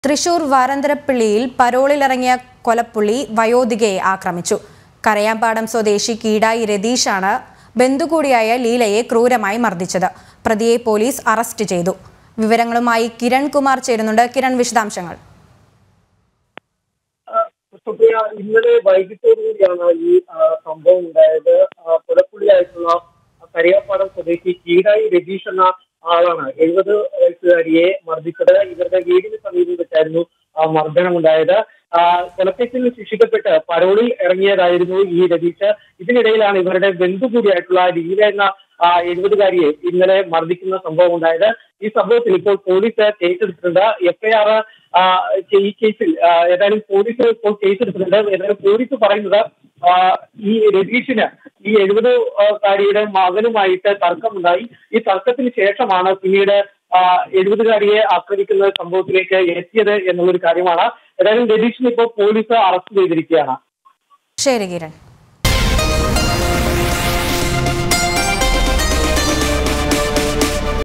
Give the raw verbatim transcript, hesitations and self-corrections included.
തൃശൂർ വാരന്തരപ്പള്ളിയിൽ പരോളിലിറങ്ങിയ കൊലപ്പുള്ളി വയോധികയെ ആക്രമിച്ചു. കരയാമ്പാടം സ്വദേശി കീടായി രതീഷാണ് ബന്ധുകൂടിയായ ലീലയെ ക്രൂരമായി മർദ്ദിച്ചത്. പ്രതിയെ പോലീസ് അറസ്റ്റ് ചെയ്തു. വിവരങ്ങളുമായി കിരൺ കുമാർ ചേരുന്നുണ്ട്. കിരൺ, വിശദാംശങ്ങൾ. ഇന്നലെ വൈകിട്ടോടുകൂടിയാണ് ഈ സംഭവം ഉണ്ടായത്. കൊലപ്പുള്ളിയായിട്ടുള്ള കരയാമ്പാടം സ്വദേശി കീടായി രതീഷ് എന്ന ആളാണ് എഴുപത് വയസ്സുകാരിയെ മർദ്ദിച്ചത്. ഇവരുടെ വീടിന് സമീപം വെച്ചായിരുന്നു മർദ്ദനമുണ്ടായത്. കൊലക്കേസിൽ ശിക്ഷിക്കപ്പെട്ട് പരോളിൽ ഇറങ്ങിയതായിരുന്നു ഈ രതീഷ്. ഇതിനിടയിലാണ് ഇവരുടെ ബന്ധു കൂടിയായിട്ടുള്ള ലീല എന്ന എഴുപതുകാരിയെ ഇന്നലെ മർദ്ദിക്കുന്ന സംഭവം ഉണ്ടായത്. ഈ സംഭവത്തിൽ ഇപ്പോൾ പോലീസ് കേസെടുത്തിട്ടുണ്ട്. എഫ്ഐആർ ഈ കേസിൽ ഏതായാലും പോലീസ് ഇപ്പോൾ കേസെടുത്തിട്ടുണ്ട്. ഏതായാലും പോലീസ് പറയുന്നത് ഈ രതീഷിന് ഈ എഴുപതുകാരിയുടെ മകനുമായിട്ട് തർക്കമുണ്ടായി. ഈ തർക്കത്തിന് ശേഷമാണ് പിന്നീട് എഴുപതുകാരിയെ ആക്രമിക്കുന്ന സംഭവത്തിലേക്ക് എത്തിയത് എന്നുള്ളൊരു കാര്യമാണ്. ഏതായാലും രതീഷിനെ ഇപ്പോൾ പോലീസ് അറസ്റ്റ് ചെയ്തിരിക്കുകയാണ്. ശരി കിരൺ.